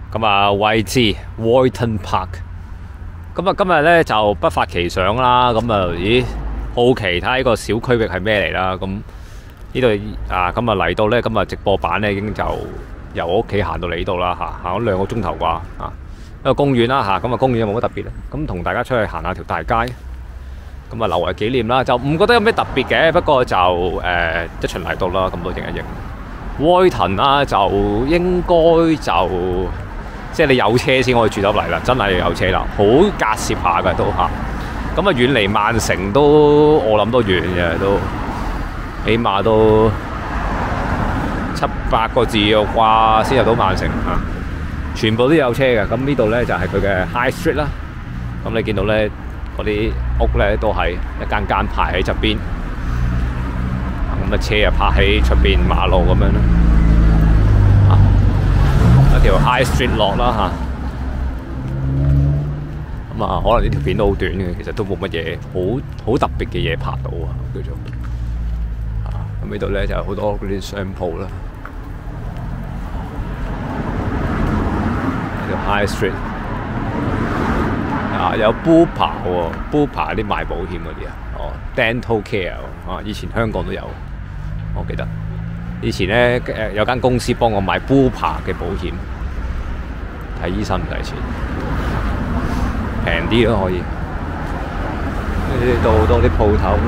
咁啊，位置 Woyton Park。咁啊，今日咧就不發奇想啦。咁啊，咦，好奇睇下呢個小區域係咩嚟啦？咁呢度啊，咁啊嚟到咧，今日直播版咧已經就由我屋企行到嚟呢度啦嚇，行咗2個鐘頭啩啊！一個公園啦嚇，咁啊公園又冇乜特別啦。咁同大家出去行下條大街，咁啊留為紀念啦。就唔覺得有咩特別嘅，不過就一循嚟到啦，咁都影一影。Woyton 啦，就應該就即係你有車先可以住得嚟啦，真係有車啦，好隔涉下嘅都嚇。咁啊遠離曼城都我諗都遠嘅，都起碼都7-8個字嘅啩先入到曼城嚇。全部都有車嘅。咁呢度咧就係佢嘅 High Street 啦。咁你見到咧嗰啲屋咧都係一間間排喺側邊。咁啊車啊泊喺出邊馬路咁樣啦，一條 High Street 落啦嚇。咁啊可能呢條片都好短嘅，其實都冇乜嘢好特別嘅嘢拍到啊叫做。咁呢度咧就好多嗰啲商鋪啦，條 High Street 啊有 Bupa 喎，Bupa 啲賣保險嗰啲啊，哦 Dental Care 啊，以前香港都有。我記得以前咧有間公司幫我買 Bupa 嘅保險，睇醫生唔使錢，平啲咯可以。呢度好多啲鋪頭，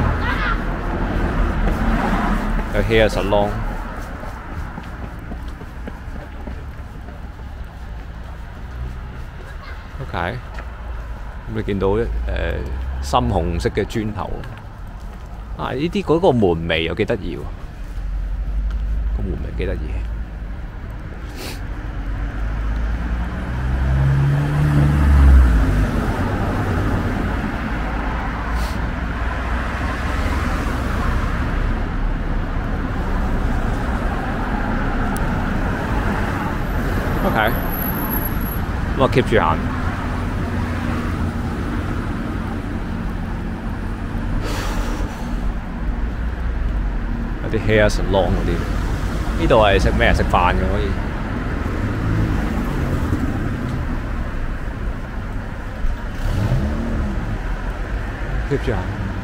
有 hair salon。OK， 咁你見到深紅色嘅磚頭啊！呢啲嗰個門楣又幾得意喎。個門楣幾得意。OK， 咁啊 keep 住行。有啲 hair salon 嗰啲。呢度係食咩？食飯嘅可以。keep 住行。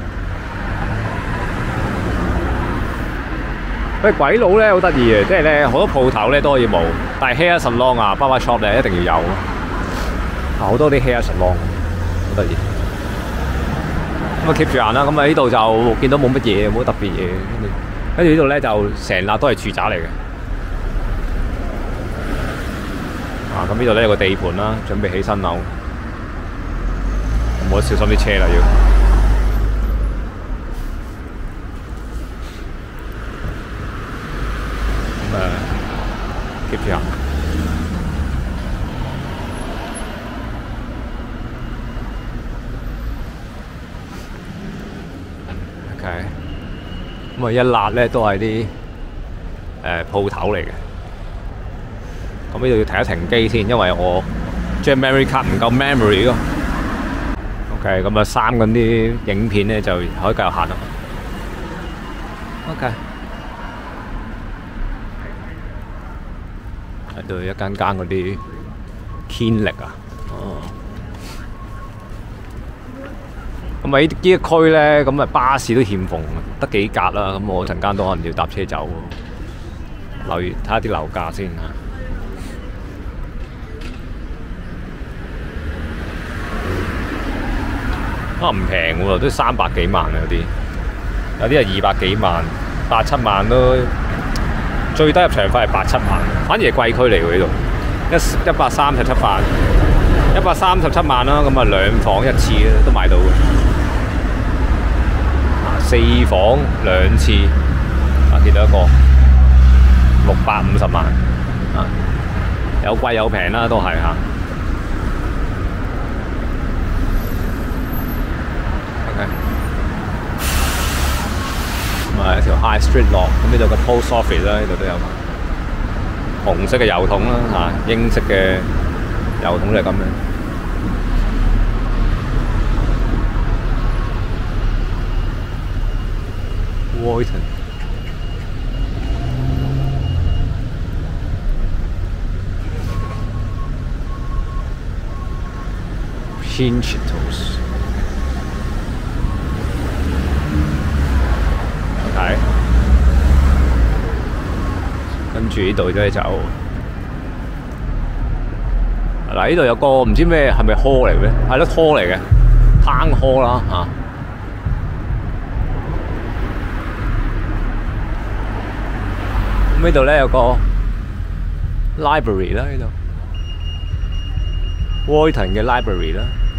喂，鬼佬咧好得意嘅，即係咧好多鋪頭咧都可以冇，但係 hair salon 啊、barber shop 咧一定要有。好多啲 hair salon， 好得意。咁啊 keep 住行啦。咁啊呢度就見到冇乜嘢，冇乜特別嘢。跟住呢度咧就成粒都係住宅嚟嘅。咁呢度咧有個地盤啦，準備起新樓。我小心啲車啦要。咁keep 住行。OK。咁啊一辣咧都係啲鋪頭嚟嘅。咁呢度要停一停機先，因為我張 memory card 唔夠 memory 咯。OK， 咁啊刪緊啲影片咧就可以繼續行啦。OK， 喺度一間間嗰啲堅力啊。咁啊呢一區咧，咁啊巴士都欠奉，得幾格啦。咁我陣間都可能要搭車走。留意睇下啲樓價先啊。唔平喎，都300幾萬啊！有啲係200幾萬、8-7萬都，最低入場費係8-7萬，反而係貴區嚟喎呢度。137萬，137萬啦，咁啊2房1次都買到嘅。4房2次，見到一個650萬，有貴有平啦，都係嚇。咁啊，一條 High Street 落，咁呢度嘅 Post Office 啦，呢度都有紅色嘅郵筒啦，英式嘅郵筒就係咁樣。Woyton。 Chinchitos。OK， 跟住呢度咧就嗱，呢度有個唔知咩係咪殼嚟嘅？係咯，殼嚟嘅，攤殼啦嚇。咁呢度咧有個 library 啦，呢度 Royton 嘅 library 啦，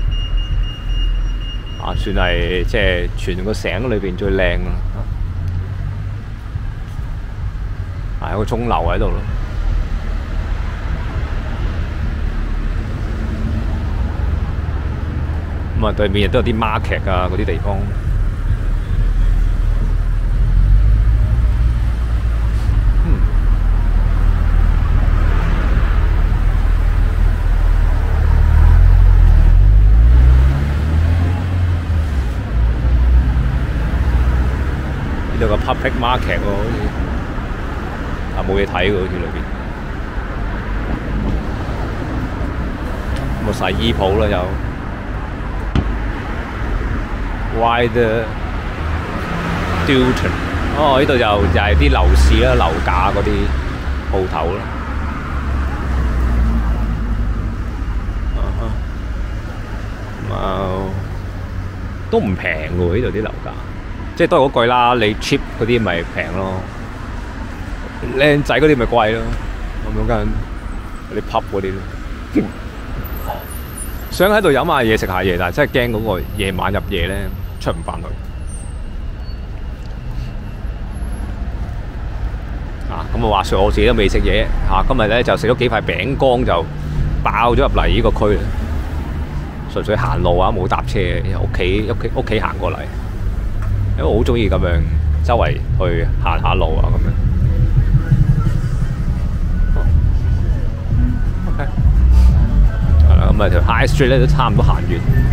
啊，算係即係全個城裏邊最靚啦。啊，有個鐘樓喺度咯。咁啊，對面亦都有啲 market 啊，嗰啲地方。呢度個 public market 喎，好似啊冇嘢睇喎，好似裏邊。咁啊洗衣鋪啦有。Wider Dulton， 哦，呢度又係啲樓市啦、樓價嗰啲鋪頭啦。都唔平喎，呢度啲樓價，即係都係嗰句啦，你 cheap 嗰啲咪平咯，靚仔嗰啲咪貴咯，咁樣間啲 pub 嗰啲咯。想喺度飲下嘢食下嘢，但係真係驚嗰個夜晚入夜咧出唔翻去。啊，咁啊話説我自己都未食嘢嚇，今日咧就食咗幾塊餅乾就爆咗入嚟呢個區，純粹行路啊，冇搭車，屋企行過嚟，因為我好中意咁樣周圍去行下路啊咁樣。OK。咁啊條 High Street 咧都差唔多行完，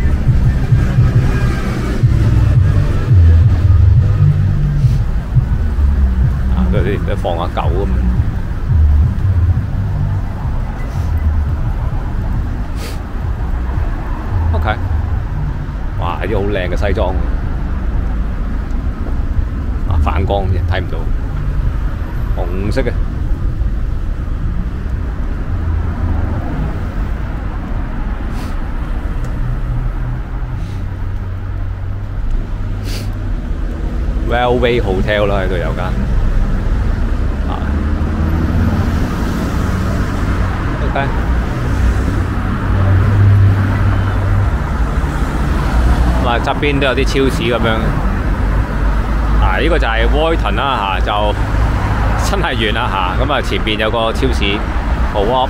啊都有啲放下狗咁。OK， 哇！啲好靚嘅西裝，啊反光嘅睇唔到，紅色嘅。Railway Hotel 啦，喺度有間。啊 ，OK。咁啊，側邊都有啲超市咁樣。啊，呢個就係 Royton 啦嚇，就真係遠啦嚇。咁啊，前邊有個超市 Co-op。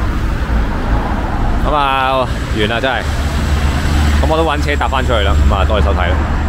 咁啊，遠啦真係。咁我都揾車搭翻出去啦。咁啊，多謝收睇啦。